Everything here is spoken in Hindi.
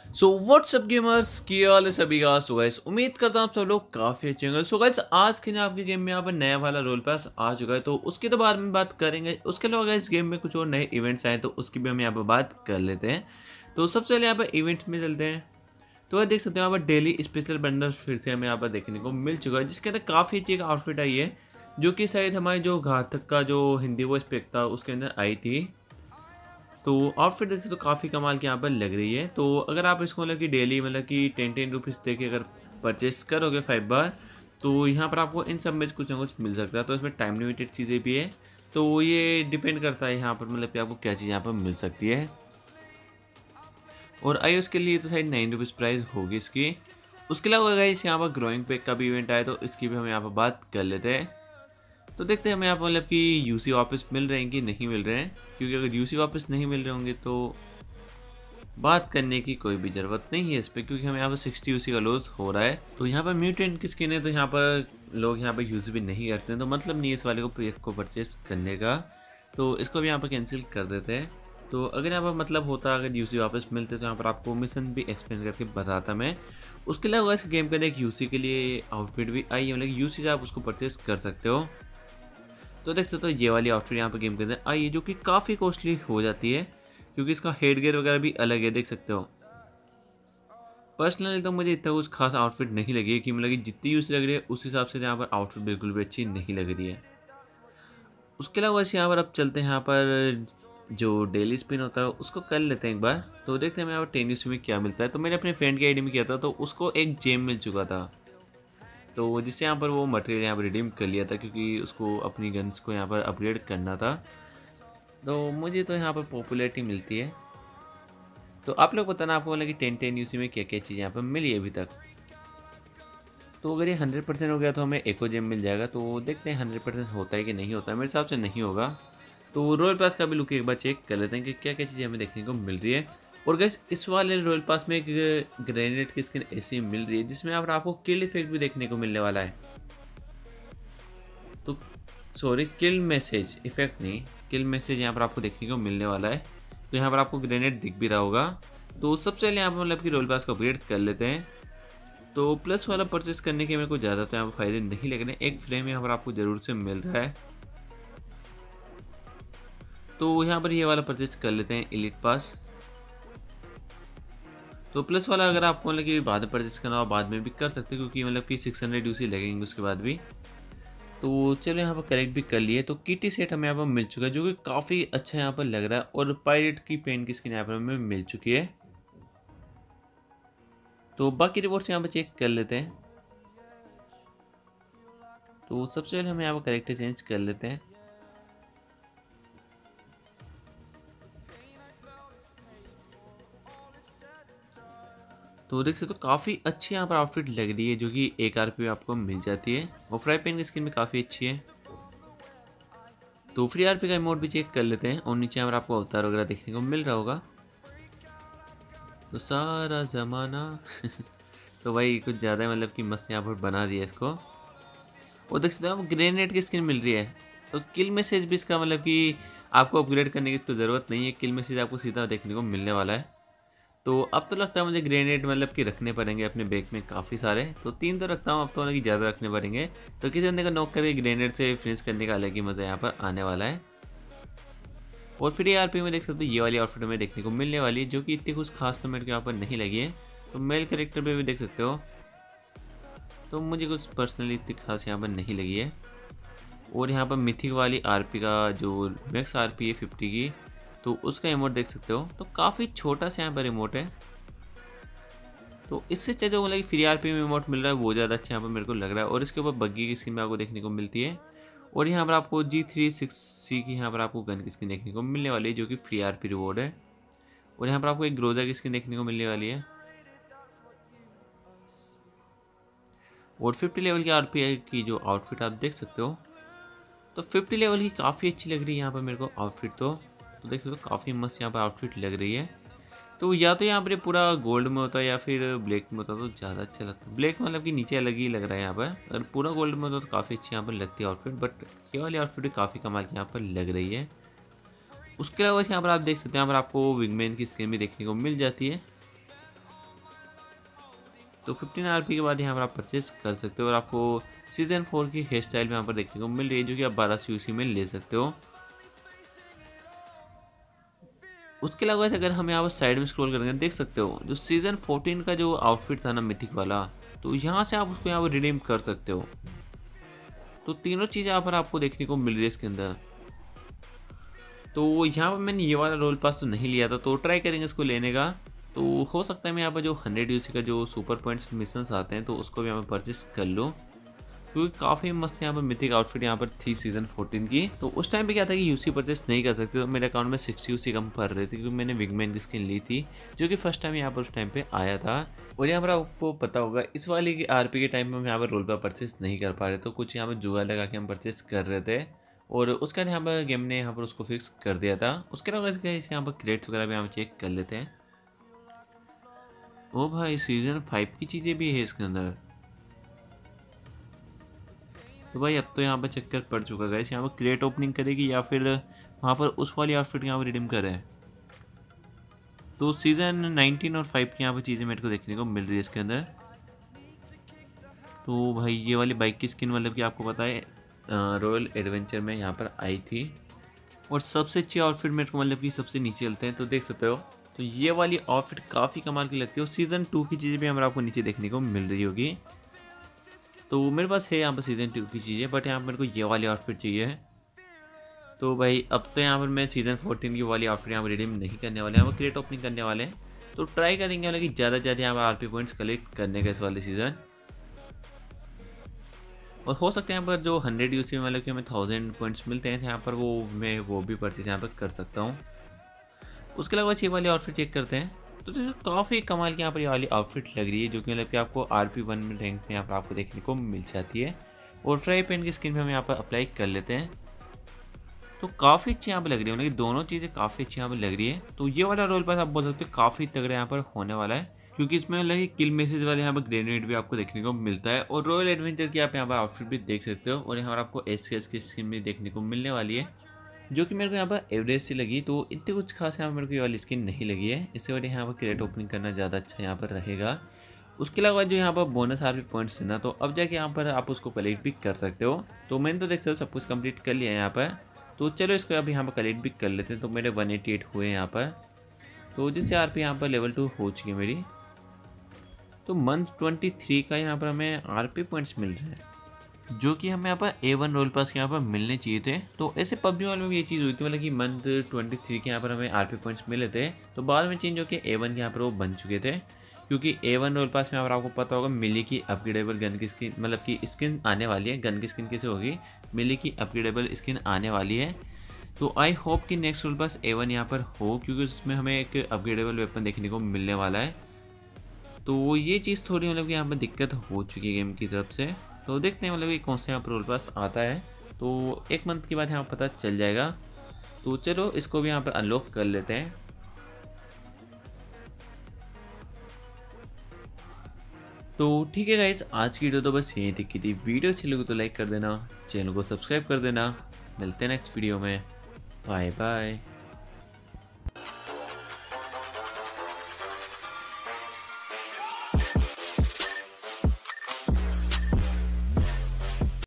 सो व्हाट्सअप गेमर्स की हाल है सभी का। सो गाइस उम्मीद करता हूँ आप सब लोग काफ़ी अच्छे होंगे। सो गाइस आज के ना आपके गेम में यहाँ पर नया वाला रोल पास आ चुका है, तो उसके तो बारे में बात करेंगे। उसके अलावा गाइस गेम में कुछ और नए इवेंट्स आए तो उसकी भी हम यहाँ पर बात कर लेते हैं। तो सबसे पहले यहाँ पर इवेंट में चलते हैं। तो आप देख सकते हैं यहाँ पर डेली स्पेशल बंडल फिर से हमें यहाँ पर देखने को मिल चुका है, जिसके अंदर काफ़ी अच्छी एक आउटफिट आई है, जो कि शायद हमारे जो घातक का जो हिंदी वो स्पेक था उसके अंदर आई थी। तो आउटफिट देखते तो काफ़ी कमाल की यहाँ पर लग रही है। तो अगर आप इसको मतलब कि डेली मतलब कि 10 रुपीज़ दे के अगर परचेस करोगे 5 बार, तो यहाँ पर आपको इन सब में से कुछ ना कुछ मिल सकता है। तो इसमें टाइम लिमिटेड चीज़ें भी है, तो ये डिपेंड करता है यहाँ पर मतलब कि आपको क्या चीज़ यहाँ पर मिल सकती है। और आई उसके लिए तो शायद 9 रुपीज़ प्राइस होगी इसकी। उसके अलावा गाइस यहाँ पर ग्रोइंग पैक का भी इवेंट आया, तो इसकी भी हम यहाँ पर बात कर लेते हैं। तो देखते हैं हमें यहाँ पर मतलब कि यूसी वापस मिल रहे हैं कि नहीं मिल रहे हैं, क्योंकि अगर यूसी वापस नहीं मिल रहे होंगे तो बात करने की कोई भी ज़रूरत नहीं है इस पर, क्योंकि हमें यहाँ पर 60 यूसी का लॉस हो रहा है। तो यहाँ पर म्यूटेंट की स्किन है, तो यहाँ पर लोग यहाँ पर यूज़ भी नहीं करते हैं, तो मतलब नहीं है इस वाले को परचेस करने का। तो इसको भी यहाँ पर कैंसिल कर देते हैं। तो अगर यहाँ पर मतलब होता अगर यूसी वापस मिलते तो यहाँ पर आपको मिशन भी एक्सप्लेन करके बताता मैं। उसके अलावा इस गेम के अंदर एक यूसी के लिए आउटफिट भी आई है, मतलब यूसी से आप उसको परचेस कर सकते हो। तो देख सकते हो ये वाली आउटफिट यहाँ पे गेम के अंदर आई है, जो कि काफ़ी कॉस्टली हो जाती है, क्योंकि इसका हेड गियर वगैरह भी अलग है, देख सकते हो। पर्सनली तो मुझे इतना कुछ खास आउटफिट नहीं लगी है, कि मतलब कि जितनी यूज लग रही है उस हिसाब से यहाँ पर आउटफिट बिल्कुल भी अच्छी नहीं लग रही है। उसके अलावा वैसे यहाँ पर अब चलते हैं यहाँ पर जो डेली स्पिन होता है उसको कर लेते हैं एक बार। तो देखते हैं यहाँ पर 10 यूसी में क्या मिलता है। तो मैंने अपने फ्रेंड की आईडी में किया था, तो उसको एक जेम मिल चुका था, तो जिससे यहाँ पर वो मटेरियल यहाँ पर रिडीम कर लिया था, क्योंकि उसको अपनी गन्स को यहाँ पर अपग्रेड करना था। तो मुझे तो यहाँ पर पॉपुलैरिटी मिलती है। तो आप लोग बताना आपको मतलब कि 10 यूसी में क्या क्या चीज़ यहाँ पर मिली है अभी तक। तो अगर ये 100% हो गया तो हमें एको जेम मिल जाएगा। तो देखते हैं 100% होता है कि नहीं होता है, मेरे हिसाब से नहीं होगा। तो रॉयल पास का भी लुक एक बार चेक कर लेते हैं कि क्या क्या चीज़ें हमें देखने को मिल रही है। और गैस इस वाले रॉयल पास में एक ग्रेनेड की स्किन ऐसी मिल रही है, जिसमें आप आपको किल इफेक्ट भी देखने को मिलने वाला है। तो सॉरी, किल मैसेज इफेक्ट नहीं, किल मैसेज यहाँ पर आपको देखने को मिलने वाला है। तो यहाँ पर आपको ग्रेनेड दिख भी रहा होगा। तो सबसे पहले यहाँ पर मतलब कि रोल पास को अपग्रेड कर लेते हैं। तो प्लस वाला परचेस करने के मेरे को ज़्यादा तो यहाँ पर फायदे नहीं लग रहे हैं, एक फ्रेम यहाँ पर आपको ज़रूर से मिल रहा है। तो यहाँ पर ये वाला परचेस कर लेते हैं एलिट पास। तो प्लस वाला अगर आपको मतलब कि बाद में परचेस करना हो बाद में भी कर सकते हैं, क्योंकि मतलब कि 600 यूसी लगेंगे उसके बाद भी। तो चलो यहाँ पर करेक्ट भी कर लिए। तो किटी सेट हमें यहाँ पर मिल चुका है, जो कि काफ़ी अच्छा यहाँ पर लग रहा है। और पायरेट की पेन की स्किन यहाँ पर हमें मिल चुकी है। तो बाकी रिवॉर्ड्स यहाँ पर चेक कर लेते हैं। तो सबसे पहले हम यहाँ पर करेक्टर चेंज कर लेते हैं। तो देख सकते हो काफ़ी अच्छी यहाँ पर आउटफिट लग रही है, जो कि 1 RP में आपको मिल जाती है। और फ्राई पैन की स्किन भी काफ़ी अच्छी है। तो फ्री RP का इमोट भी चेक कर लेते हैं। और नीचे यहाँ पर आपको अवतार वगैरह देखने को मिल रहा होगा। तो सारा ज़माना तो भाई कुछ ज़्यादा मतलब कि मस्त यहाँ पर बना दिया इसको। और देख सकते हो ग्रेनेड की स्किन मिल रही है। तो किल मैसेज भी इसका मतलब कि आपको अपग्रेड करने की इसको ज़रूरत नहीं है, किल मैसेज आपको सीधा देखने को मिलने वाला है। तो अब तो लगता है मुझे ग्रेनेड मतलब कि रखने पड़ेंगे अपने बैग में काफ़ी सारे। तो 3 तो रखता हूँ, अब तो मतलब कि ज़्यादा रखने पड़ेंगे। तो किसी बंदे को नॉक करके ग्रेनेड से फिनिश करने का अलग ही मज़ा यहाँ पर आने वाला है। और फिर RP में देख सकते हो ये वाली आउटफिट में देखने को मिलने वाली है, जो कि इतनी कुछ खास तो मेरे को यहाँ पर नहीं लगी है। तो मेल कैरेक्टर पे भी देख सकते हो, तो मुझे कुछ पर्सनली इतनी खास यहाँ पर नहीं लगी है। और यहाँ पर मिथिक वाली RP का जो मैक्स RP है 50 की, तो उसका इमोट देख सकते हो। तो काफ़ी छोटा सा यहाँ पर इमोट है। तो इससे अच्छा जो मतलब फ्री RP में इमोट मिल रहा है वो ज़्यादा अच्छा यहाँ पर मेरे को लग रहा है। और इसके ऊपर बग्गी की स्किन आपको देखने को मिलती है। और यहाँ पर आपको G36C की यहाँ पर आपको गन की स्किन देखने को मिलने वाली है, जो कि फ्री RP रिवॉर्ड है। और यहाँ पर आपको एक ग्रोजा की स्किन देखने को मिलने वाली है। और 50 लेवल की RP की जो आउटफिट आप देख सकते हो, तो 50 लेवल की काफ़ी अच्छी लग रही है यहाँ पर मेरे को आउटफिट। तो देख सकते हो काफ़ी मस्त यहाँ पर आउटफिट लग रही है। तो या तो यहाँ पर पूरा गोल्ड में होता है या फिर ब्लैक में होता तो ज़्यादा अच्छा लगता है। ब्लैक मतलब कि नीचे अलग ही लग रहा है यहाँ पर। अगर पूरा गोल्ड में होता तो काफ़ी अच्छी यहाँ पर लगती है आउटफिट, बट ये वाली आउटफिट भी काफ़ी कमाल की यहाँ पर लग रही है। उसके अलावा यहाँ पर आप देख सकते हैं यहाँ पर आपको विंगमैन की स्किन भी देखने को मिल जाती है। तो 15 आरपी के बाद यहाँ पर आप परचेस कर सकते हो और आपको सीजन 4 की हेयर स्टाइल यहाँ पर देखने को मिल रही है, जो कि आप 1200 यूसी में ले सकते हो। उसके अलावा अगर हम यहाँ पर साइड में स्क्रॉल करेंगे देख सकते हो जो सीजन 14 का जो आउटफिट था ना मिथिक वाला, तो यहाँ से आप उसको यहाँ पर रिडीम कर सकते हो। तो तीनों चीज़ यहाँ पर आपको देखने को मिल रही है इसके अंदर। तो यहाँ पर मैंने ये वाला रोल पास तो नहीं लिया था, तो ट्राई करेंगे इसको लेने का। तो हो सकता है मैं यहाँ पर जो 100 यूसी का जो सुपर पॉइंट्स मिशंस आते हैं तो उसको भी यहाँ पर परचेस कर लो, क्योंकि काफ़ी मस्त यहाँ पर मिथिक आउटफिट यहाँ पर थी सीजन 14 की। तो उस टाइम पे क्या था कि यूसी परचेस नहीं कर सकते, तो मेरे अकाउंट में 60 यूसी कम पड़ रहे थे, क्योंकि मैंने विगमैन की स्किन ली थी जो कि फर्स्ट टाइम यहाँ पर उस टाइम पे आया था। और यहाँ पर आपको पता होगा इस वाली की आरपी के टाइम में हम यहाँ पर रोल पर परचेस नहीं कर पा रहे, तो कुछ यहाँ पर जुगाड़ लगा के हम परचेस कर रहे थे और उसके बाद यहाँ पर गेम ने यहाँ पर उसको फिक्स कर दिया था। उसके अलावा यहाँ पर क्रेड्स वगैरह भी हम चेक कर लेते हैं। ओ भाई सीजन 5 की चीज़ें भी है इसके अंदर। तो भाई अब तो यहाँ पर चक्कर पड़ चुका है, यहाँ पर क्रेट ओपनिंग करेगी या फिर वहाँ पर उस वाली आउटफिट यहाँ पर रिडीम करें। तो सीजन 19 और 5 की यहाँ पर चीज़ें मेरे को देखने को मिल रही है इसके अंदर। तो भाई ये वाली बाइक की स्किन मतलब कि आपको पता है रॉयल एडवेंचर में यहाँ पर आई थी। और सबसे अच्छी आउटफिट मेरे को मतलब कि सबसे नीचे चलते हैं तो देख सकते हो, तो ये वाली आउटफिट काफ़ी कमाल की लगती है। और सीज़न 2 की चीज़ें भी हमारे आपको नीचे देखने को मिल रही होगी। तो मेरे पास है यहाँ पर सीज़न 2 की चीज़ें, बट यहाँ पर मेरे को ये वाली आउटफिट चाहिए। तो भाई अब तो यहाँ पर मैं सीज़न 14 की वाली आउटफिट यहाँ पर रिडीम नहीं करने वाले, यहाँ पर क्रेट ओपनिंग करने वाले हैं। तो ट्राई करेंगे मतलब कि ज़्यादा से ज़्यादा यहाँ पर आरपी पॉइंट्स कलेक्ट करने का इस वाले सीज़न। और हो सकता है यहाँ पर जो 100 यूसी में मतलब कि हमें 1000 पॉइंट्स मिलते हैं यहाँ पर, मैं वो भी परचेज यहाँ पर कर सकता हूँ। उसके अलावा ये वाली आउटफिट चेक करते हैं। तो काफ़ी कमाल की यहाँ पर ये वाली आउटफिट लग रही है, जो कि मतलब कि आपको RP1 में रैंक में यहाँ पर आपको देखने को मिल जाती है। और फ्राई पैन की स्किन में हम यहाँ पर अप्लाई कर लेते हैं। तो काफ़ी अच्छी यहाँ पर लग रही है, मतलब कि दोनों चीज़ें काफ़ी अच्छी यहाँ पर लग रही है। तो ये वाला रोल पास आप बोल सकते हो काफ़ी तगड़ा यहाँ पर होने वाला है, क्योंकि इसमें मतलब कि किल मैसेज वाले यहाँ पर ग्रेनेड भी आपको देखने को मिलता है। और रॉयल एडवेंचर की आप यहाँ पर आउटफिट भी देख सकते हो। और यहाँ पर आपको SKS की स्किन भी देखने को मिलने वाली है, जो कि मेरे को यहाँ पर एवरेज सी लगी। तो इतनी कुछ खास यहाँ पर मेरे को ये वाली स्किन नहीं लगी है, इससे वजह यहाँ पर क्रेट ओपनिंग करना ज़्यादा अच्छा यहाँ पर रहेगा। उसके अलावा जो यहाँ पर बोनस आरपी पॉइंट्स है ना, तो अब जाके यहाँ पर आप उसको कलेक्ट भी कर सकते हो। तो मैंने तो देख सकते हो सब कुछ कंप्लीट कर लिया है यहाँ पर। तो चलो इसको अभी यहाँ पर कलेक्ट भी कर लेते हैं। तो मेरे 188 हुए यहाँ पर, तो जिससे आरपी यहाँ पर लेवल 2 हो चुकी है मेरी। तो मंथ 23 का यहाँ पर हमें आरपी पॉइंट्स मिल रहे हैं, जो कि हमें यहाँ पर A1 रोल पास के यहाँ पर मिलने चाहिए थे। तो ऐसे पबजी वाले में भी ये चीज़ हुई थी, मतलब कि मंथ 23 के यहाँ पर हमें आरपी पॉइंट्स मिले थे। तो बाद में चेंज होकर A1 के यहाँ पर वो बन चुके थे, क्योंकि A1 रोल पास में यहाँ पर आपको पता होगा मिली की अपग्रेडेबल गन की स्किन मतलब कि स्किन आने वाली है। गन की स्किन कैसे होगी, मिली की अपग्रेडेबल स्किन आने वाली है। तो आई होप कि नेक्स्ट रोल पास A1 यहाँ पर हो, क्योंकि उसमें हमें एक अपग्रेडेबल वेपन देखने को मिलने वाला है। तो ये चीज़ थोड़ी मतलब कि यहाँ पर दिक्कत हो चुकी है गेम की तरफ से। तो देखते हैं मतलब कि कौन सा यहाँ पर रोल पास आता है। तो एक मंथ के बाद यहाँ पता चल जाएगा। तो चलो इसको भी यहाँ पर अनलॉक कर लेते हैं। तो ठीक है गाइस, आज की वीडियो तो बस यही थी कि वीडियो अच्छी लगी तो लाइक कर देना, चैनल को सब्सक्राइब कर देना। मिलते हैं नेक्स्ट वीडियो में, बाय बाय।